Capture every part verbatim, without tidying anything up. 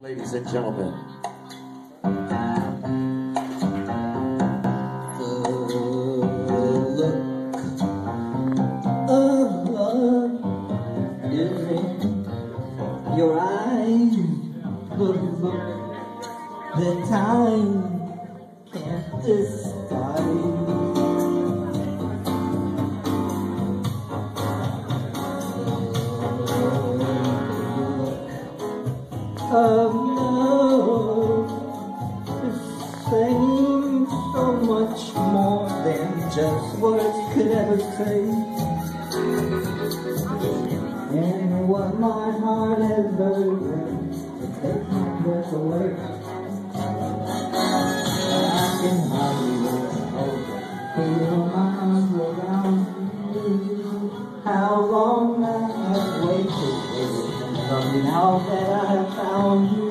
Ladies and gentlemen, the look of love is in your eyes, the look that time can't disguise. Of love is saying so much more than just words could ever say. And what my heart has burdened to take my breath away, I can hardly hold feel my arms around you. How long I have waited from now that I have found you.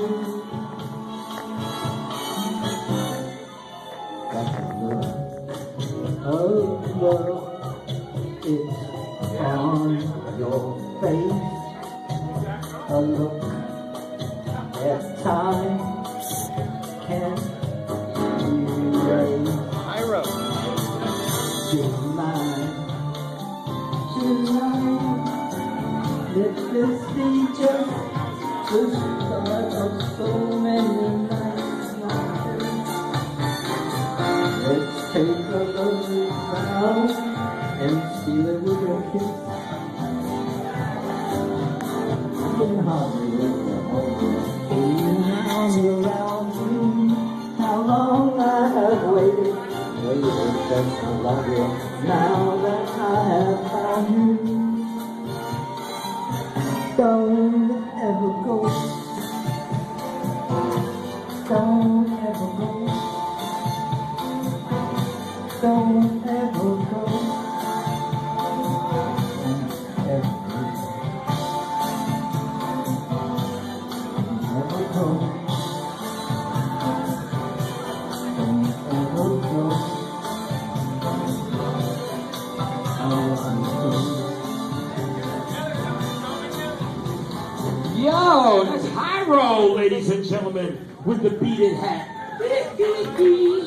That's the look of love, it's on your face, a look that time can't erase. Jairo. She's mine, she's mine. Let this be just the start of so many nights. Let's take a lovely vow and seal it with a kiss. I can hardly wait to hold you, feeling arms around you. How long I have waited, waited just to love you. Now that I have found you. Don't ever go, don't ever go, don't ever go, don't ever go, never go, don't ever go, oh, I'm so. Yo, that's Jairo, ladies and gentlemen, with the beaded hat.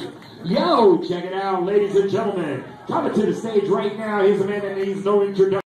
Yo, check it out, ladies and gentlemen. Coming to the stage right now, here's a man that needs no introduction.